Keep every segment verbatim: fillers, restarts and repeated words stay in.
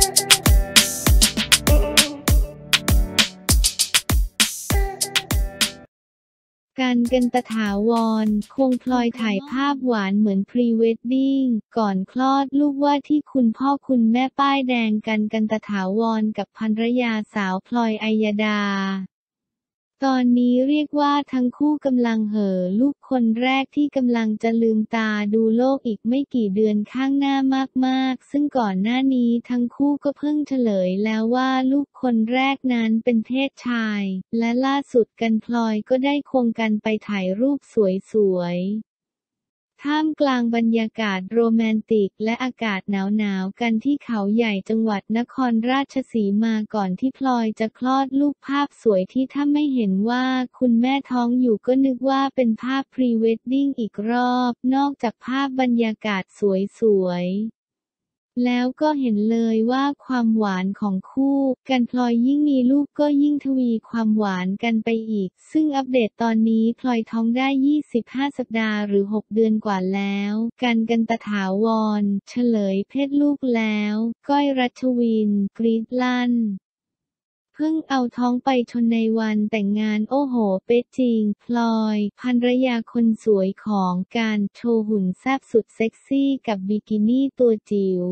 กัน กันตถาวร คงพลอยถ่ายภาพหวานเหมือนพรีเวดดิ้งก่อนคลอดลูกว่าที่คุณพ่อคุณแม่ป้ายแดงกัน กันตถาวรกับภรรยาสาวพลอยอัยดาตอนนี้เรียกว่าทั้งคู่กำลังเห่อลูกคนแรกที่กำลังจะลืมตาดูโลกอีกไม่กี่เดือนข้างหน้ามากๆซึ่งก่อนหน้านี้ทั้งคู่ก็เพิ่งเฉลยแล้วว่าลูกคนแรกนั้นเป็นเพศชายและล่าสุดกันพลอยก็ได้ควงกันไปถ่ายรูปสวยๆท่ามกลางบรรยากาศโรแมนติกและอากาศหนาวๆกันที่เขาใหญ่จังหวัดนครราชสีมาก่อนที่พลอยจะคลอดลูกภาพสวยที่ถ้าไม่เห็นว่าคุณแม่ท้องอยู่ก็นึกว่าเป็นภาพพรีเวดดิ้งอีกรอบนอกจากภาพบรรยากาศสวยๆแล้วก็เห็นเลยว่าความหวานของคู่กันพลอยยิ่งมีลูกก็ยิ่งทวีความหวานกันไปอีกซึ่งอัปเดตตอนนี้พลอยท้องได้ยี่สิบห้าสัปดาห์หรือหกเดือนกว่าแล้วกัน กันตถาวรเฉลยเพศลูกแล้วก้อยรัชวินกรี๊ดลั่นเพิ่งเอาท้องไปชนในวันแต่งงานโอ้โหเป๊ะจริงพลอยภรรยาคนสวยของการโชว์หุ่นแซ่บสุดเซ็กซี่กับบิกินี่ตัวจิ๋ว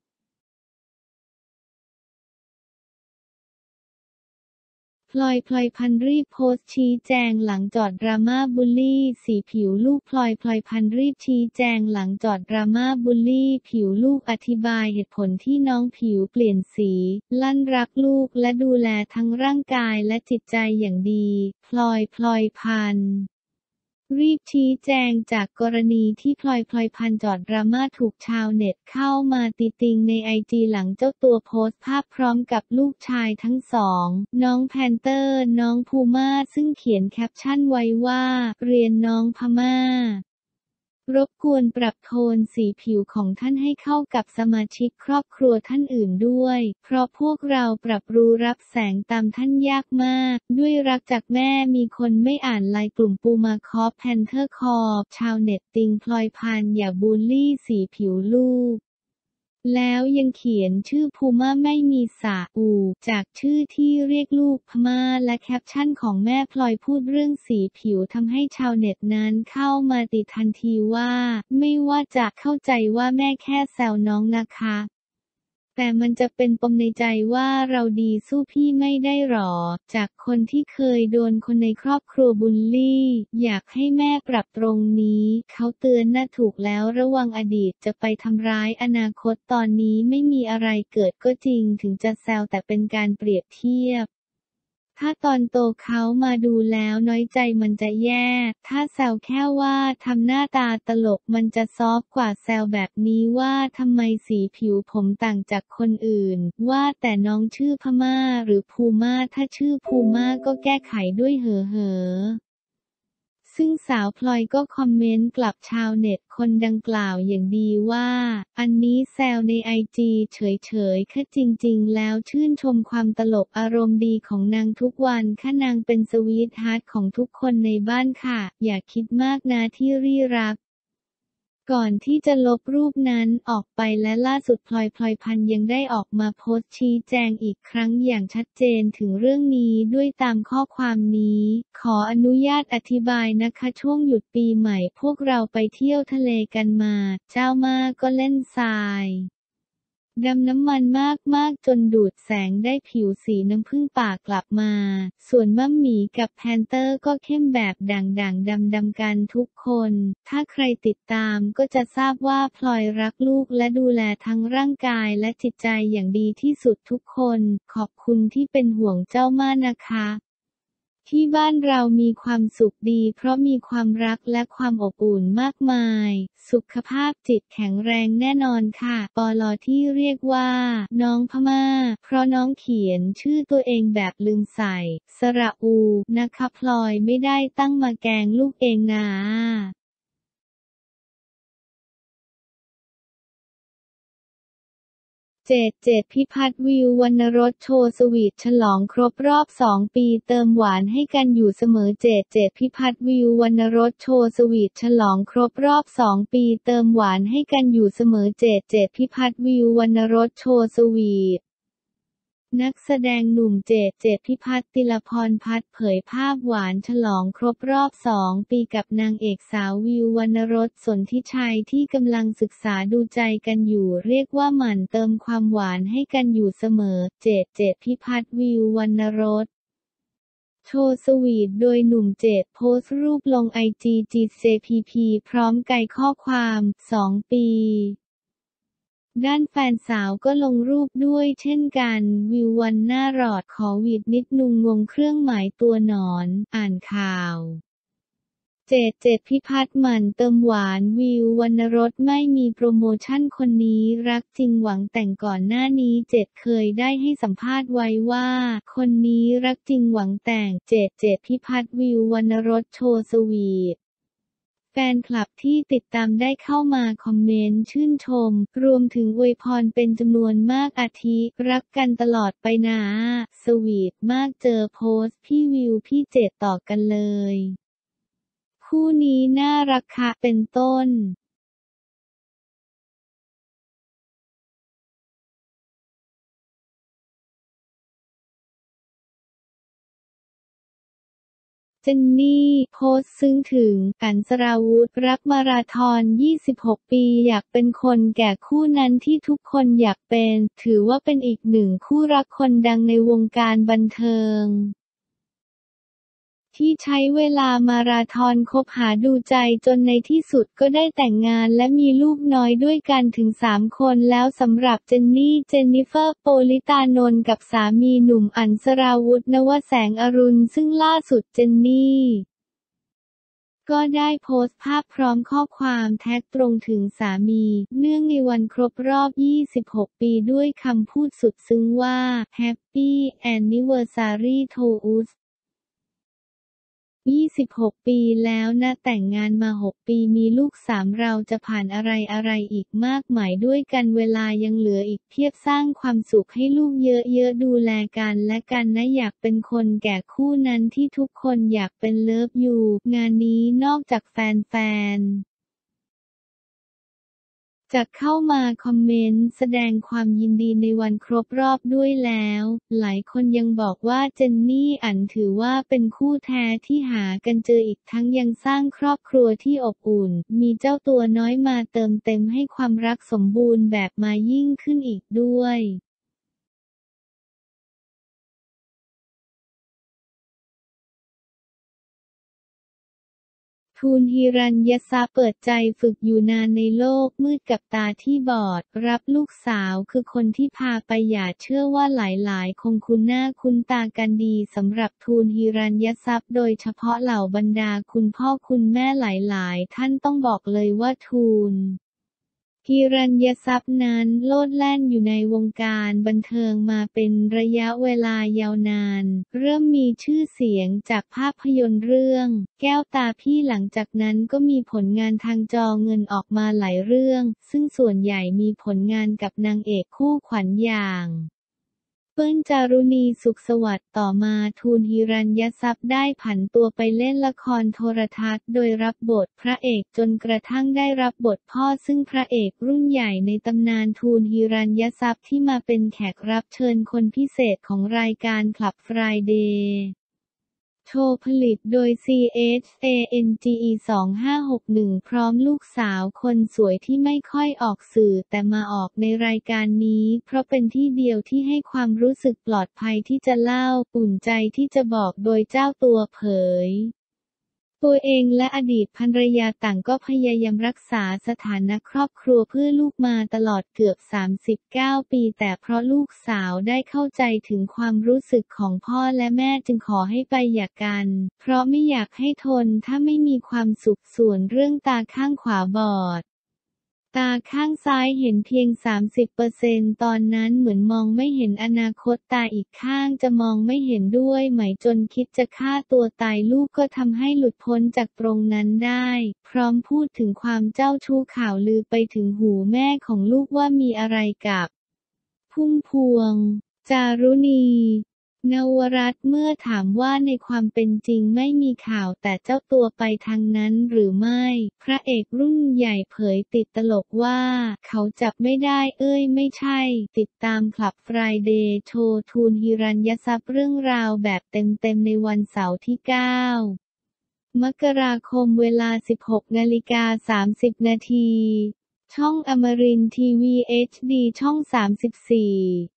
พลอยพลอยพันธุ์รีบโพสต์ชี้แจงหลังจอดดราม่าบูลลี่สีผิวลูกพลอยพลอยพันธุ์รีบชี้แจงหลังจอดดราม่าบูลลี่ผิวลูกอธิบายเหตุผลที่น้องผิวเปลี่ยนสีลั่นรักลูกและดูแลทั้งร่างกายและจิตใจอย่างดีพลอยพลอยพันธุ์รีบชี้แจงจากกรณีที่พลอยพลอยพันธุ์จอดดราม่าถูกชาวเน็ตเข้ามาติติงในไอจีหลังเจ้าตัวโพสต์ภาพพร้อมกับลูกชายทั้งสองน้องแพนเตอร์น้องพูม่าซึ่งเขียนแคปชั่นไว้ว่าเรียนน้องพม่ารบกวนปรับโทนสีผิวของท่านให้เข้ากับสมาชิกครอบครัวท่านอื่นด้วยเพราะพวกเราปรับรู้รับแสงตามท่านยากมากด้วยรักจากแม่มีคนไม่อ่านไลน์กลุ่มปูมาคอปแพนเทอร์คอปชาวเน็ตติงพลอยพันธุ์อย่าบูลลี่สีผิวลูกแล้วยังเขียนชื่อพูม่าไม่มีสระอูจากชื่อที่เรียกลูกพม่าและแคปชั่นของแม่พลอยพูดเรื่องสีผิวทำให้ชาวเน็ตนั้นเข้ามาติทันทีว่าไม่ว่าจะเข้าใจว่าแม่แค่แซวน้องนะคะแต่มันจะเป็นปมในใจว่าเราดีสู้พี่ไม่ได้หรอจากคนที่เคยโดนคนในครอบครัวบูลลี่อยากให้แม่ปรับตรงนี้เขาเตือนน่ะถูกแล้วระวังอดีตจะไปทำร้ายอนาคตตอนนี้ไม่มีอะไรเกิดก็จริงถึงจะแซวแต่เป็นการเปรียบเทียบถ้าตอนโตเขามาดูแล้วน้อยใจมันจะแย่ถ้าแซวแค่ว่าทำหน้าตาตลกมันจะซอฟต์กว่าแซวแบบนี้ว่าทำไมสีผิวผมต่างจากคนอื่นว่าแต่น้องชื่อพม่าหรือพูม่าถ้าชื่อพูม่าก็แก้ไขด้วยเหอะเหอะซึ่งสาวพลอยก็คอมเมนต์กลับชาวเน็ตคนดังกล่าวอย่างดีว่าอันนี้แซวในไอจีเฉยๆแค่จริงๆแล้วชื่นชมความตลกอารมณ์ดีของนางทุกวันค่ะนางเป็นสวีทฮาร์ทของทุกคนในบ้านค่ะอย่าคิดมากนะที่รี่รักก่อนที่จะลบรูปนั้นออกไปและล่าสุดพลอยพลอยพันธุ์ยังได้ออกมาโพสต์ชี้แจงอีกครั้งอย่างชัดเจนถึงเรื่องนี้ด้วยตามข้อความนี้ขออนุญาตอธิบายนะคะช่วงหยุดปีใหม่พวกเราไปเที่ยวทะเลกันมาเจ้ามาก็เล่นทรายดำน้ำมันมากๆจนดูดแสงได้ผิวสีน้ำผึ้งป่ากลับมาส่วนมัมหมีกับแพนเตอร์ก็เข้มแบบด่างๆดำๆกันทุกคนถ้าใครติดตามก็จะทราบว่าพลอยรักลูกและดูแลทั้งร่างกายและจิตใจอย่างดีที่สุดทุกคนขอบคุณที่เป็นห่วงเจ้ามากนะคะที่บ้านเรามีความสุขดีเพราะมีความรักและความอบอุ่นมากมายสุขภาพจิตแข็งแรงแน่นอนค่ะปลที่เรียกว่าน้องพม่าเพราะน้องเขียนชื่อตัวเองแบบลืมใส่สระอูนะคะพลอยไม่ได้ตั้งมาแกล้งลูกเองนะเจด เจด พิพัฒน์ วิว วรรณรสโชว์สวีทฉลองครบรอบสองปีเติมหวานให้กันอยู่เสมอเจด เจด พิพัฒน์ วิว วรรณรสโชว์สวีทฉลองครบรอบสองปีเติมหวานให้กันอยู่เสมอเจด เจด พิพัฒน์ วิว วรรณรสโชว์สวีทนักแสดงหนุ่มเจด เจด พิพัฒน์ ติลพรพัฒน์เผยภาพหวานฉลองครบรอบสองปีกับนางเอกสาววิว วรรณรส สนธิชัยที่กำลังศึกษาดูใจกันอยู่เรียกว่าหมั่นเติมความหวานให้กันอยู่เสมอ เจด เจด พิพัฒน์ วิว วรรณรสโชว์สวีทโดยหนุ่มเจดโพสต์รูปลงไอจี จี เจ พี พี พร้อมไกด์ข้อความ สอง ปีด้านแฟนสาวก็ลงรูปด้วยเช่นกันวิววันหน้ารอดขอหวีดนิดนุงงงเครื่องหมายตัวหนอนอ่านข่าวเจด เจด พิพัฒน์หมั่นเติมหวานวิววรรณรสไม่มีโปรโมชั่นคนนี้รักจริงหวังแต่งก่อนหน้านี้เจดเคยได้ให้สัมภาษณ์ไว้ว่าคนนี้รักจริงหวังแต่งเจด เจด พิพัฒน์วิววรรณรสโชว์สวีทแฟนคลับที่ติดตามได้เข้ามาคอมเมนต์ชื่นชมรวมถึงอวยพรเป็นจำนวนมากอาทิรักกันตลอดไปนะสวีทมากเจอโพสต์พี่วิวพี่เจดต่อกันเลยคู่นี้น่ารักค่ะเป็นต้นเจนนี่โพสต์ซึ้งถึงกันสราวุธรักมาราธอนยี่สิบหกปีอยากเป็นคนแก่คู่นั้นที่ทุกคนอยากเป็นถือว่าเป็นอีกหนึ่งคู่รักคนดังในวงการบันเทิงที่ใช้เวลามาราธอนคบหาดูใจจนในที่สุดก็ได้แต่งงานและมีลูกน้อยด้วยกันถึงสามคนแล้วสำหรับเจนนี่เจนนิเฟอร์โปลิตานนท์กับสามีหนุ่มอั๋นสราวุธนวแสงอรุณซึ่งล่าสุดเจนนี่ก็ได้โพสต์ภาพพร้อมข้อความแท็กตรงถึงสามีเนื่องในวันครบรอบยี่สิบหกปีด้วยคำพูดสุดซึ้งว่า Happy Anniversary to usยี่สิบหกปีแล้วนะแต่งงานมาหกปีมีลูกสามเราจะผ่านอะไรอะไรอีกมากมายด้วยกันเวลายังเหลืออีกเพียบสร้างความสุขให้ลูกเยอะๆดูแลกันและกันนะอยากเป็นคนแก่คู่นั้นที่ทุกคนอยากเป็นเลิฟยูงานนี้นอกจากแฟนๆจะเข้ามาคอมเมนต์แสดงความยินดีในวันครบรอบด้วยแล้วหลายคนยังบอกว่าเจนนี่อั๋นถือว่าเป็นคู่แท้ที่หากันเจออีกทั้งยังสร้างครอบครัวที่อบอุ่นมีเจ้าตัวน้อยมาเติมเต็มให้ความรักสมบูรณ์แบบมายิ่งขึ้นอีกด้วยทูนฮิรัญยทรัพย์เปิดใจฝึกอยู่นานในโลกมืดกับตาที่บอดรับลูกสาวคือคนที่พาไปอย่าเชื่อว่าหลายๆคงคุ้นหน้าคุ้นตากันดีสำหรับทูนฮิรัญยทรัพย์โดยเฉพาะเหล่าบรรดาคุณพ่อคุณแม่หลายๆท่านต้องบอกเลยว่าทูนฮิรัญยทรัพย์นั้นโลดแล่นอยู่ในวงการบันเทิงมาเป็นระยะเวลายาวนานเริ่มมีชื่อเสียงจากภาพยนตร์เรื่องแก้วตาพี่หลังจากนั้นก็มีผลงานทางจอเงินออกมาหลายเรื่องซึ่งส่วนใหญ่มีผลงานกับนางเอกคู่ขวัญอย่างเปิ้ลจารุณีสุขสวัสดิ์ต่อมาทูนฮิรัญยทรัพย์ได้ผันตัวไปเล่นละครโทรทัศน์โดยรับบทพระเอกจนกระทั่งได้รับบทพ่อซึ่งพระเอกรุ่นใหญ่ในตำนานทูนฮิรัญยทรัพย์ที่มาเป็นแขกรับเชิญคนพิเศษของรายการคลับ Fridayโชว์ผลิตโดย ซี เอช เอ เอ็น จี อี สองห้าหกหนึ่ง พร้อมลูกสาวคนสวยที่ไม่ค่อยออกสื่อแต่มาออกในรายการนี้เพราะเป็นที่เดียวที่ให้ความรู้สึกปลอดภัยที่จะเล่าอุ่นใจที่จะบอกโดยเจ้าตัวเผยตัวเองและอดีตภรรยาต่างก็พยายามรักษาสถานะครอบครัวเพื่อลูกมาตลอดเกือบสามสิบเก้าปีแต่เพราะลูกสาวได้เข้าใจถึงความรู้สึกของพ่อและแม่จึงขอให้ไปหย่ากันเพราะไม่อยากให้ทนถ้าไม่มีความสุขส่วนเรื่องตาข้างขวาบอดตาข้างซ้ายเห็นเพียง สามสิบเปอร์เซ็นต์ ตอนนั้นเหมือนมองไม่เห็นอนาคตตาอีกข้างจะมองไม่เห็นด้วยไหมจนคิดจะฆ่าตัวตายลูกก็ทำให้หลุดพ้นจากตรงนั้นได้พร้อมพูดถึงความเจ้าชู้ข่าวลือไปถึงหูแม่ของลูกว่ามีอะไรกับพุ่มพวง จารุณี นวรัตน์เมื่อถามว่าในความเป็นจริงไม่มีข่าวแต่เจ้าตัวไปทางนั้นหรือไม่ พระเอกรุ่นใหญ่เผยติดตลกว่าเขาจับไม่ได้เอ้ยไม่ใช่ ติดตามคลับ Friday โชว์ทูนหิรัญยทรัพย์เรื่องราวแบบเต็มๆในวันเสาร์ที่ เก้ามกราคมเวลา สิบหกนาฬิกาสามสิบนาที ช่องอมรินทร์ทีวี เอช ดี ช่อง สามสิบสี่